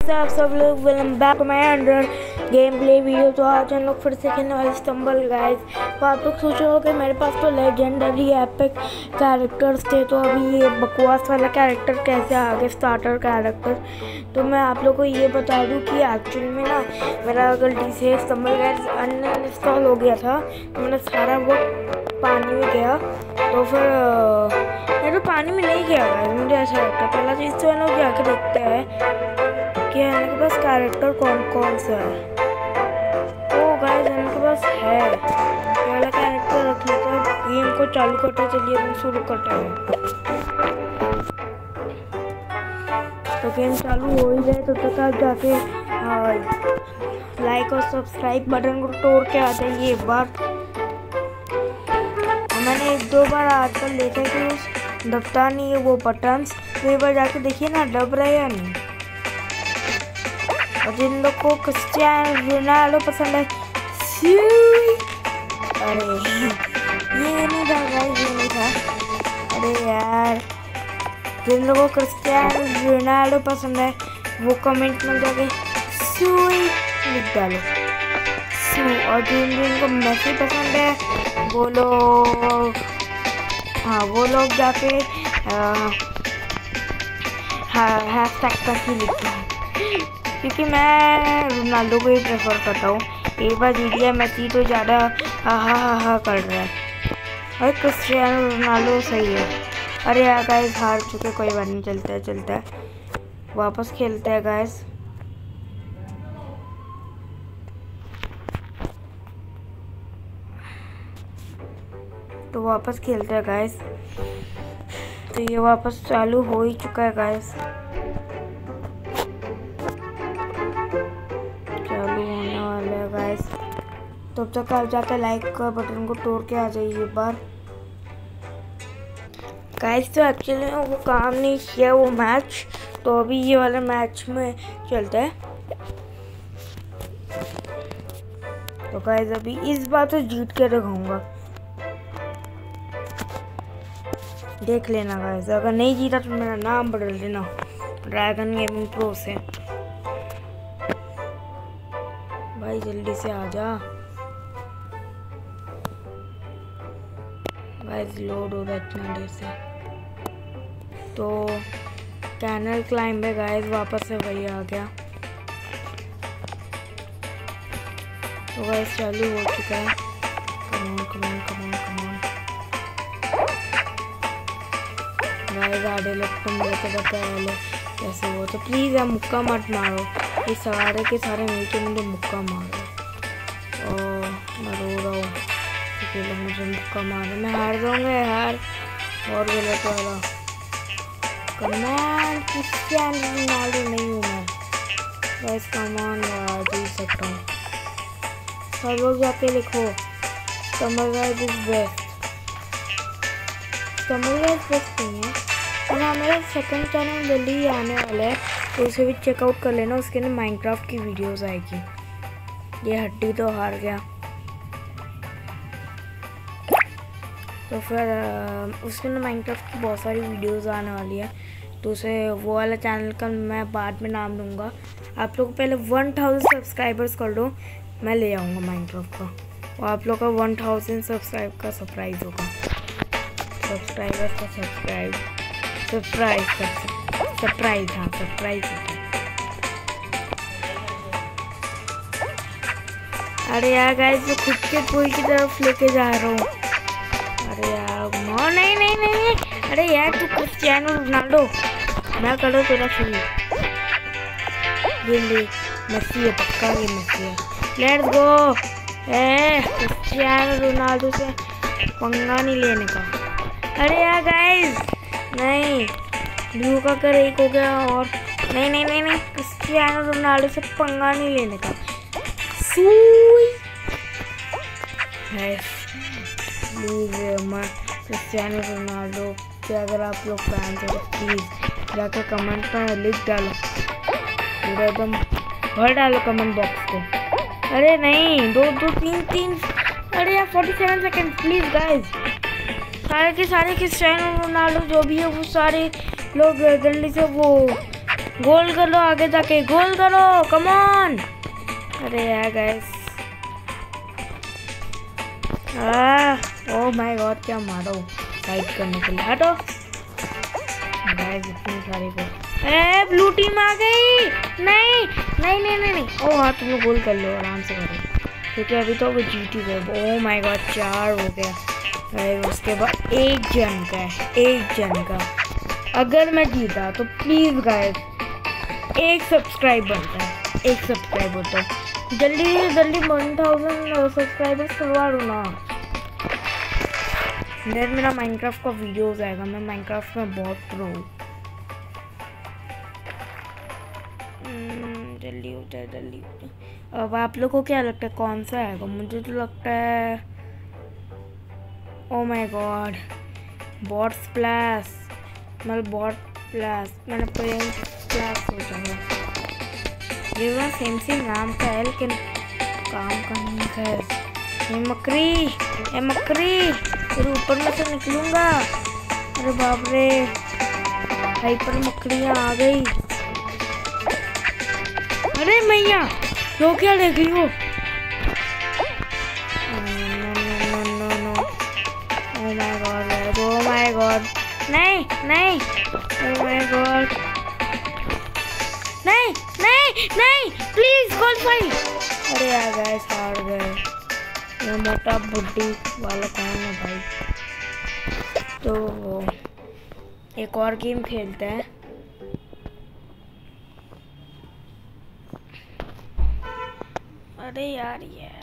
आप सब लोग welcome back to my under game play video. तो आज हम लोग फिर से खेलने वाले स्टम्बल गाइस। तो आप लोग सोच रहे हो कि मेरे पास तो लेजेंडरी एपिक कैरेक्टर्स थे, तो अभी ये बकवास वाला कैरेक्टर कैसे आ गया, स्टार्टर कैरेक्टर। तो मैं आप लोग को ये बता दूं कि एक्चुअली में ना मेरा गलती से स्टम्बल गाइस अनइंस्टॉल हो गया था, तो मैंने सारा वो पानी में गया। तो फिर मैं तो पानी में नहीं गया गाइस, मुझे ऐसा लगता है। पहला चीज़ तो है ना जाकर देखते हैं कि इनके पास कैरेक्टर कौन कौन सा है। ओ गाइस इनके पास है, ये वाला कैरेक्टर रख लेते हैं। गेम को चालू करते चलिए, हम शुरू करते हैं। तो गेम चालू हो ही जाए तो तक आप जाके लाइक और सब्सक्राइब बटन को तोड़ के आ जाइए एक बार। मैंने एक दो बार आजकल देखा कि उस दबता नहीं है वो बटन्स, तो एक बार जाके देखिए ना दब रहे या नहीं। और जिन लोग को क्रिस्टियानो रोनाल्डो पसंद है, अरे ये नहीं था गाइस, ये नहीं था। अरे यार, जिन लोगों को क्रिस्टियानो रोनाल्डो पसंद है वो कमेंट में जाके सुई लिख डालो। और जिनको मेसी पसंद है वो लोग, हाँ वो लोग जाके हैशटैग तक ही लिखते हैं, क्योंकि मैं रोनाल्डो को ही प्रेफर करता हूँ। एक बार जीत गया मेसी तो ज़्यादा हा कर रहा है। अरे क्रिस्टियानो रोनाल्डो सही है। अरे यार गाइस हार चुके, कोई बात नहीं, चलता है वापस खेलते हैं गाइस। तो वापस खेलते हैं गाइस। तो ये वापस चालू हो ही चुका है गाइस, चालू होने वाला है गाइस। तब तक आप जाकर लाइक का बटन को तोड़ के आ जाइए एक बार गाइस। तो एक्चुअली वो काम नहीं किया वो मैच, तो अभी ये वाला मैच में चलता है। तो गाइस अभी इस बार तो जीत के दिखाऊंगा, देख लेना गाइस। अगर नहीं जीता तो मेरा नाम बदल देना ड्रैगन गेमिंग प्रो से। भाई जल्दी से आ जा गाइस, लोड हो रहा है इतना देर से। तो कैनल क्लाइंब है गाइस, वापस से वही आ गया। तो गाइस चालू हो चुका है। कमॉन गाइस, आधे लोग तो मेरे को पता है कैसे हो, तो प्लीज़ आप मुक्का मत मारो। ये सारे के सारे मिलके मुझे मुक्का मारो और मैं रो रहा हूँ क्योंकि लोग मुझे मुक्का मारो। मैं हार जाऊँगा यार, और गलत वाला कमान। क्रिस्टियानो रोनाल्डो नहीं हूँ मैं गाइस, कमान यार जीत सकता हूँ। सब लोग जाके लिखो stumble guys is best. Stumble guys best नहीं है, और हाँ मेरा सेकंड चैनल जल्दी ही आने वाला है, तो उसे भी चेकआउट कर लेना। उसके अंदर माइनक्राफ्ट की वीडियोस आएगी। ये हड्डी तो हार गया, तो फिर उसके अंदर माइनक्राफ्ट की बहुत सारी वीडियोस आने वाली है, तो उसे वो वाला चैनल का मैं बाद में नाम दूंगा। आप लोग पहले 1000 सब्सक्राइबर्स कर दो, मैं ले आऊँगा माइनक्राफ्ट का, और आप लोग का 1000 सब्सक्राइब का सरप्राइज होगा। सब्सक्राइबर्स का सरप्राइज हाँ सरप्राइज। अरे यार गाइस मैं खुद के पुल की तरफ लेके जा रहा हूँ। अरे यार नहीं। अरे यार तू क्रिस्टियानो रोनाल्डो, मैं करो तेरा शुरू। ये ले मेसी है, पक्का ये मेसी है। Let's go. क्रिस्टियानो रोनाल्डो से पंगा नहीं लेने का। अरे यार गाइस नहीं, ब्लू का कर एक हो गया, और नहीं क्रिस्टियानो रोनाल्डो से पंगा नहीं लेने का। मैं क्रिस्टियानो रोनाल्डो के अगर आप लोग फैन हो तो प्लीज़ जाकर कमेंट पर लिख डालो, पूरा एकदम भर डालो कमेंट बॉक्स को। अरे नहीं, 2 3 अरे यार 47 सेकेंड प्लीज़ गाइस। सारे के सारे क्रिस्टियानो रोनाल्डो जो भी है वो सारे लोग जल्दी से वो गोल कर लो, आगे जाके गोल करो, कम ऑन। अरे यार गाइस, ओह माय गॉड, क्या मारो फाइट करने के लिए। हटो गाइस, इतनी सारी को ब्लू टीम आ गई। नहीं नहीं नहीं नहीं नहीं, ओह हाँ, तुम लोग गोल कर लो, आराम से करो, क्योंकि अभी तो वो जीत ही गए। ओह माय गॉड, 4 हो गया। उसके बाद एक जन का है, एक जन का। अगर मैं जीता तो प्लीज़ गाइस एक सब्सक्राइब बनता है, एक सब्सक्राइब होता है। जल्दी से जल्दी 1000 सब्सक्राइबर्स करवा दो ना। देर मेरा माइनक्राफ्ट का वीडियोस आएगा। मैं माइनक्राफ्ट में बहुत प्रो हूँ। जल्दी होता है, जल्दी होता है। अब आप लोग को क्या लगता है कौन सा आएगा? मुझे तो लगता है, oh my God, bot splash, मतलब बॉट स्प्लैश, मैंने प्लेन स्प्लैश सोचा है। ये सेम नाम का है लेकिन काम का नहीं है। ये मकड़ी, फिर ऊपर में से निकलूंगा। अरे बाप रे, हाइपर मकड़ियाँ आ गई। अरे मैया, तो क्या देख रही हो? ओह माय गॉड, नहीं नहीं, ओह माय गॉड, नहीं नहीं नहीं, प्लीज क्वालिफाई। अरे यार गाइस, हार गए। ये मोटा बुड्ढी वाला कौन है भाई? तो एक और गेम खेलते हैं। अरे यार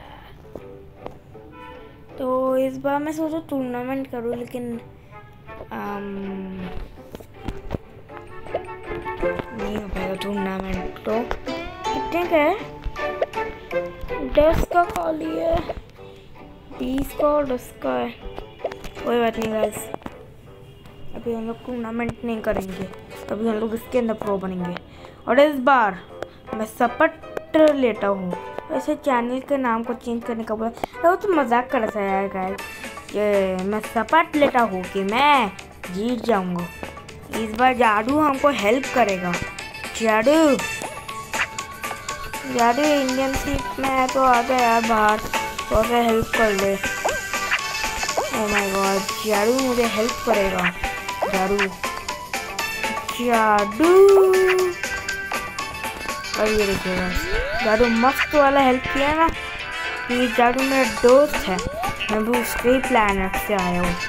तो इस बार मैं सोचा टूर्नामेंट करूँ, लेकिन नहीं हो पाएगा टूर्नामेंट। तो कितने का है? 10 का खाली है, 20 का और 10 का है। कोई बात नहीं गाइस, अभी हम लोग टूर्नामेंट नहीं करेंगे, अभी हम लोग इसके अंदर प्रो बनेंगे। और इस बार मैं सपट लेता हूँ। वैसे चैनल के नाम को चेंज करने का बोला तो मजाक कर रहा है गाइस, कि मैं सपट लेता हूँ कि मैं जीत जाऊँगा। इस बार जादू हमको हेल्प करेगा। जादू इंडियन सीट में है तो आ जाए यार बाहर, तो उसे हेल्प कर दे। ओह माय गॉड, जादू मुझे हेल्प करेगा। जादू और ये देखिएगा, जादू मस्त वाला हेल्प किया ना। ये जादू मेरा दोस्त है, मैं भी उसके ही प्लानेट से आया हूँ।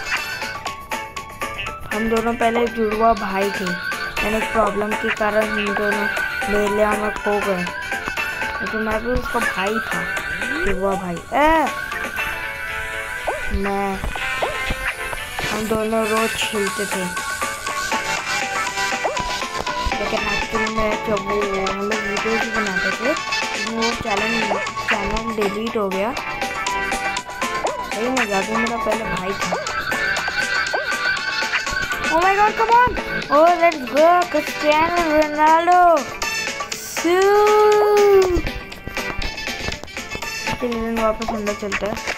हम दोनों पहले जुड़वा भाई थे, मैंने प्रॉब्लम के कारण हम दोनों मेले में खो गए, लेकिन मैं भी उसका भाई था, जुड़वा भाई। हम दोनों रोज खेलते थे, लेकिन एक्चुअली में जब वो हम लोग वीडियोज भी बनाते थे, वो चैनल डिलीट हो गया। सही में जादू मेरा पहले भाई था। Oh my God, come on! Oh, let's go, Cristiano Ronaldo! चलिए वापस अंदर चलते हैं।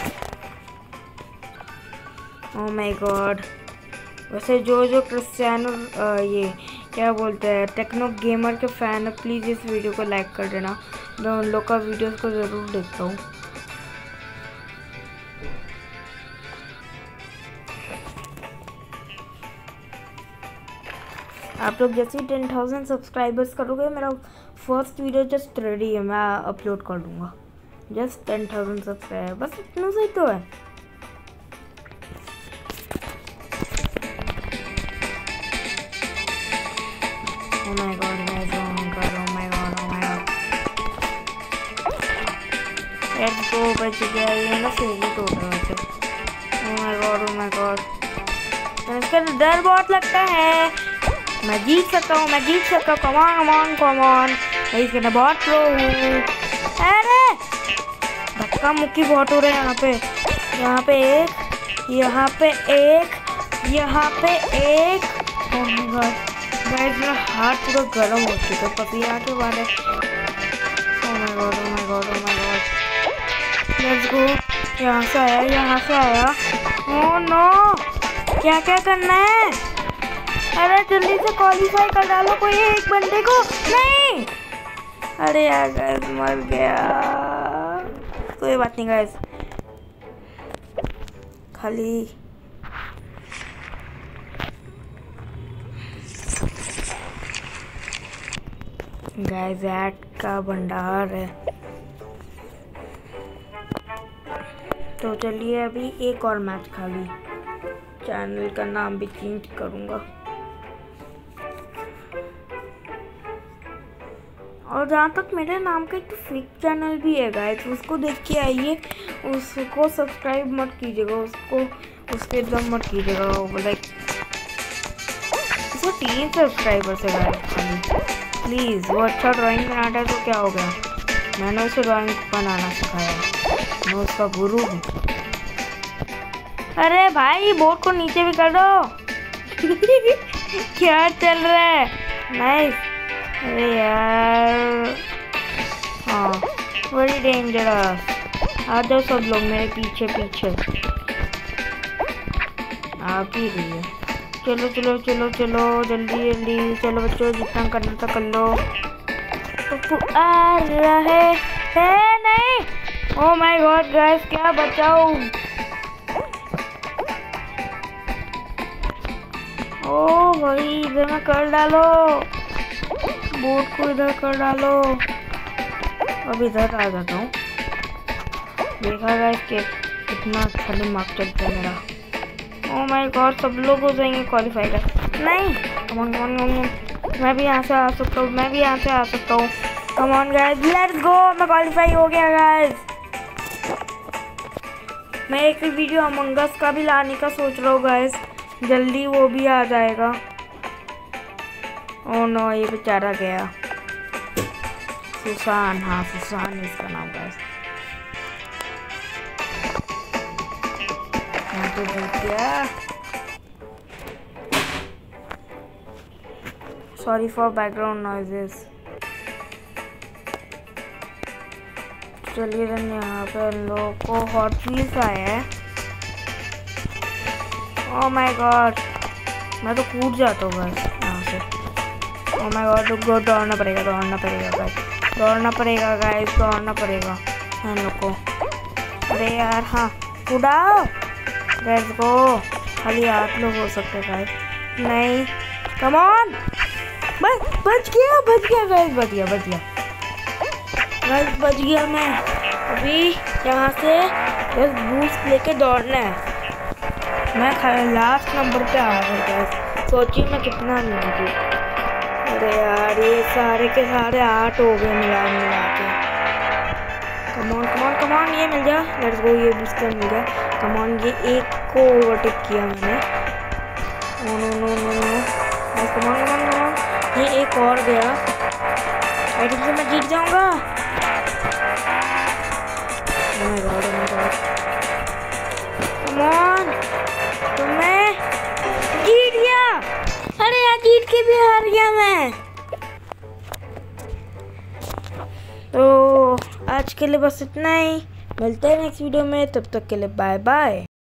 Oh my God! वैसे जो क्रिस्टियानो ये क्या बोलते हैं टेक्नो गेमर के फैन है, प्लीज़ इस वीडियो को लाइक कर देना। मैं उन लोग का वीडियोस को ज़रूर देखता हूँ। आप लोग जैसे ही 10,000 सब्सक्राइबर्स करोगे, मेरा फर्स्ट वीडियो जस्ट रेडी है, मैं अपलोड कर दूँगा। जस्ट 10,000 सब्सक्राइबर, बस इतना सही तो है। Oh my God, let's go, बच गया ये ना, फेवरेट हो रहा है। Oh my God, इसका डर बहुत लगता है। मैं जीत सकता हूँ, कम ऑन। मैं इसके अंदर बहुत प्रो हूँ। अरे धक्का मुक्की बहुत हो रहे हैं यहाँ पे एक। Oh my God, गाइस मेरा हाथ पूरा गर्म हो चुका है, पसीना के बाद है। Oh my God, let's go. यहाँ से आया। ओह नो, क्या करना है? अरे जल्दी से क्वालीफाई कर डालो कोई एक बंदे को। नहीं, अरे यार गाइस मर गया। कोई बात नहीं गाइस, खाली गाइस ऐड का भंडार है। तो चलिए अभी एक और मैच खाली, चैनल का नाम भी चेंज करूँगा। और जहाँ तक मेरे नाम का एक फेक चैनल भी है गाइस, उसको देख के आइए, उसको सब्सक्राइब मत कीजिएगा, उसको उसके एकदम मत कीजिएगा। लाइक उसको 3 सब्सक्राइबर्स है गाइस प्लीज़। वो अच्छा ड्राइंग बनाता है तो क्या हो गया, मैंने उसे ड्राइंग बनाना सिखाया, मैं उसका गुरु हूँ। अरे भाई बोर्ड को नीचे भी कर दो। क्या चल रहा है, नाइस। अरे यार हाँ, बड़ी डेंजरस। आ जाओ सब लोग मेरे पीछे पीछे, आप ही रही है। चलो चलो चलो चलो जल्दी जल्दी चलो बच्चों, जितना करना था कर लो। आ रहे है नहीं, ओ माय गॉड गाइस, क्या बचाओ। ओ भाई इधर में कर डालो, बोट को इधर कर डालो। अब इधर आ जाता हूँ। देखा गाइस कि कितना अच्छा दिमाग चलता है मेरा। ओह माय गॉड, सब लोग हो जाएंगे क्वालिफाई कर। नहीं, कम ऑन कम ऑन, मैं भी यहाँ से आ सकता हूँ, मैं भी यहाँ से आ सकता हूँ। Come on guys, let's go, मैं क्वालिफाई हो गया गाइस। मैं एक वीडियो अमंग अस का भी लाने का सोच रहा हूँ गाइस, जल्दी वो भी आ जाएगा। ओह नो, ये बेचारा गया। सुसान, हाँ सुसान इसका नाम गाइस। तो गया, सॉरी फॉर बैकग्राउंड नॉइजेस। चलिए यहाँ पे इन लोगों को हॉट व्हील्स आया है। ओह माय गॉड, मैं तो कूद जाता हूँ बस यहाँ से। ओह माय गॉड, दौड़ना पड़ेगा दौड़ना पड़ेगा गाइस, दौड़ना पड़ेगा गाइस, दौड़ना पड़ेगा हम लोग को। अरे यार हाँ, कूदाओ, लेट्स गो। खाली 8 लोग हो सकते हैं गाइस। नहीं, कम ऑन, बस बच गया गाइस, बच गया गाइस, बच गया मैं। अभी यहाँ से बस बूस्ट लेके दौड़ना है। मैं लास्ट नंबर पे आ गया गाइस, सोचिए मैं कितना नहीं। अरे यार ये सारे के सारे 8 हो गए मिला के। कम ऑन, ये मिल जा, लेट्स गो, ये बूस्टर मिल गया। कम ऑन, ये एक को ओवरटेक किया मैंने। नो, कम ऑन, ये एक और गया। आई थिंक मैं जीत जाऊंगा। Oh my God, come on, तो मैं जीत गया। अरे यार जीत के भी हार गया मैं। तो आज के लिए बस इतना ही, मिलते हैं नेक्स्ट वीडियो में, तब तक के लिए बाय बाय।